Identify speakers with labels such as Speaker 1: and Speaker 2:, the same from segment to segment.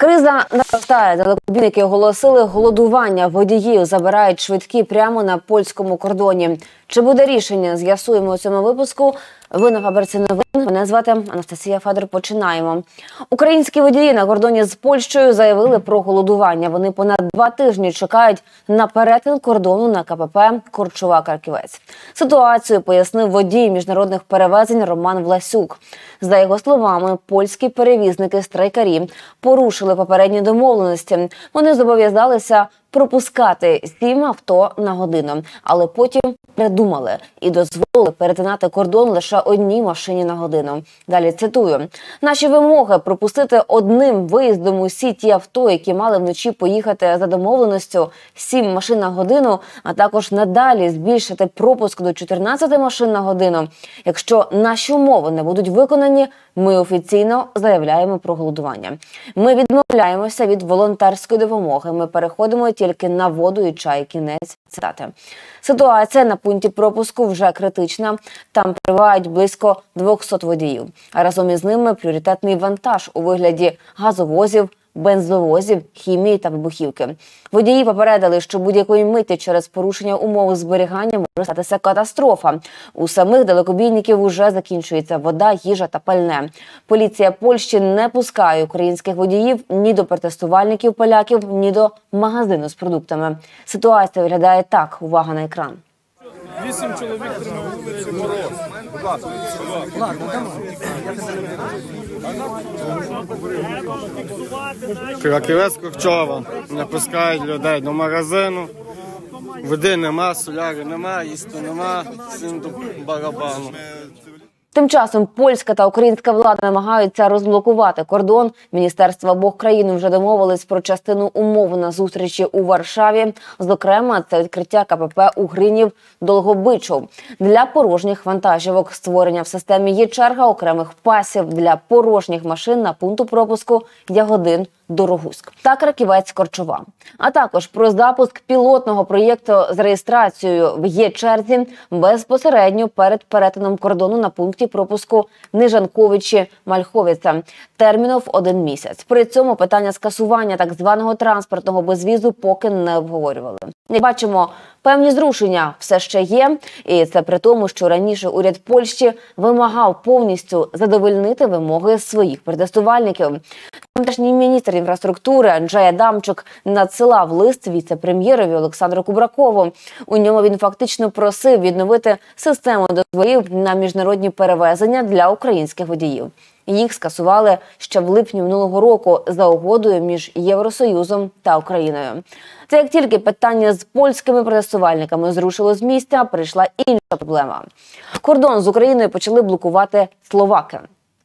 Speaker 1: Криза наростає. Далекобійники оголосили голодування. Водіїв забирають швидкі прямо на польському кордоні. Чи буде рішення, з'ясуємо у цьому випуску. Ви на Фабриці новин. Мене звати Анастасія Федор. Починаємо. Українські водії на кордоні з Польщею заявили про голодування. Вони понад 2 тижні чекають на перетин кордону на КПП Корчова-Краківець. Ситуацію пояснив водій міжнародних перевезень Роман Власюк. За його словами, польські перевізники-страйкарі порушили попередні домовленості. Вони зобов'язалися пропускати 7 авто на годину, але потім придумали і дозволили перетинати кордон лише одній машині на годину. Далі цитую. «Наші вимоги – пропустити одним виїздом усі ті авто, які мали вночі поїхати за домовленістю 7 машин на годину, а також надалі збільшити пропуск до 14 машин на годину. Якщо наші умови не будуть виконані, ми офіційно заявляємо про голодування. Ми відмовляємося від волонтерської допомоги. Ми переходимо тільки на воду і чай». Кінець цитати. Ситуація на пункті пропуску вже критична. Там перебувають близько 200 водіїв. А разом із ними пріоритетний вантаж у вигляді газовозів, бензовозів, хімії та вибухівки. Водії попередили, що будь-якої миті через порушення умов зберігання може статися катастрофа. У самих далекобійників уже закінчується вода, їжа та пальне. Поліція Польщі не пускає українських водіїв ні до протестувальників поляків, ні до магазину з продуктами. Ситуація виглядає так. Увага на екран.
Speaker 2: 8 чоловік тримали.
Speaker 3: Краківець Корчова. Не пускають людей до магазину. Води нема, соляри нема, їсти нема, всім до барабану.
Speaker 1: Тим часом польська та українська влада намагаються розблокувати кордон. Міністерства обох країн вже домовились про частину умов на зустрічі у Варшаві. Зокрема, це відкриття КПП у Гринів-Долгобичов. Для порожніх вантажівок створення в системі є черга окремих пасів для порожніх машин на пункту пропуску Ягодин Дорогуськ та Краківець-Корчова. А також про запуск пілотного проєкту з реєстрацією в є-черзі безпосередньо перед перетином кордону на пункті пропуску Нижанковичі-Мальховиця терміном 1 місяць. При цьому питання скасування так званого транспортного безвізу поки не обговорювали. Як бачимо, певні зрушення все ще є, і це при тому, що раніше уряд Польщі вимагав повністю задовольнити вимоги своїх протестувальників. Тамтешній міністр інфраструктури Анджей Адамчук надсилав лист віце-прем'єрові Олександру Кубракову. У ньому він фактично просив відновити систему дозволів на міжнародні перевезення для українських водіїв. Їх скасували ще в липні минулого року за угодою між Євросоюзом та Україною. Це як тільки питання з польськими протестувальниками зрушило з місця, прийшла інша проблема. Кордон з Україною почали блокувати словаки.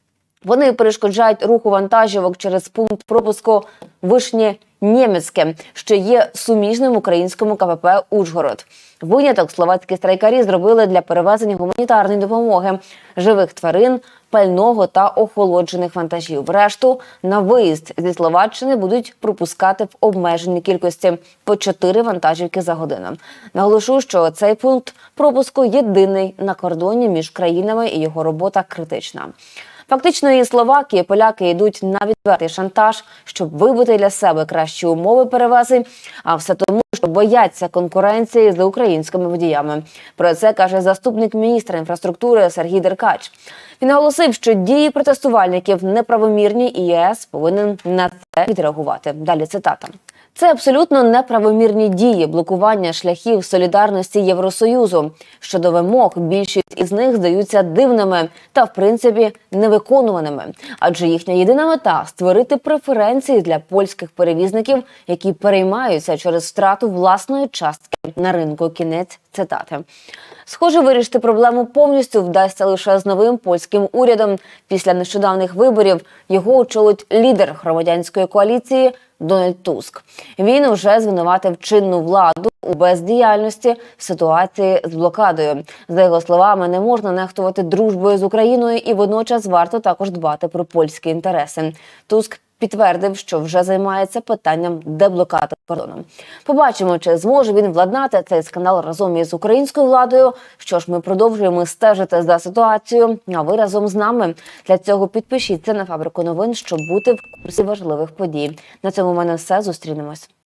Speaker 1: Вони перешкоджають руху вантажівок через пункт пропуску Вишнє-Нємецьке, що є суміжним українському КПП Ужгород. Виняток словацькі страйкарі зробили для перевезення гуманітарної допомоги, живих тварин, пального та охолоджених вантажів. Решту на виїзд зі Словаччини будуть пропускати в обмеженій кількості по 4 вантажівки за годину. Наголошу, що цей пункт пропуску єдиний на кордоні між країнами і його робота критична. Фактично, і словаки, і поляки йдуть на відвертий шантаж, щоб вибити для себе кращі умови перевезень, а все тому, що бояться конкуренції з українськими водіями. Про це каже заступник міністра інфраструктури Сергій Деркач. Він наголосив, що дії протестувальників неправомірні і ЄС повинен на це відреагувати. Далі цитата. Це абсолютно неправомірні дії блокування шляхів солідарності Євросоюзу. Щодо вимог, більшість із них здаються дивними та, в принципі, невиконуваними. Адже їхня єдина мета – створити преференції для польських перевізників, які переймаються через втрату власної частки на ринку. Кінець цитати. Схоже, вирішити проблему повністю вдасться лише з новим польським урядом. Після нещодавних виборів його очолить лідер громадянської коаліції Дональд Туск. Він уже звинуватив чинну владу у бездіяльності в ситуації з блокадою. За його словами, не можна нехтувати дружбою з Україною і водночас варто також дбати про польські інтереси. Туск підтвердив, що вже займається питанням деблокади кордону. Побачимо, чи зможе він владнати цей скандал разом із українською владою. Що ж, ми продовжуємо стежити за ситуацією, а ви разом з нами. Для цього підпишіться на Фабрику новин, щоб бути в курсі важливих подій. На цьому в мене все. Зустрінемось.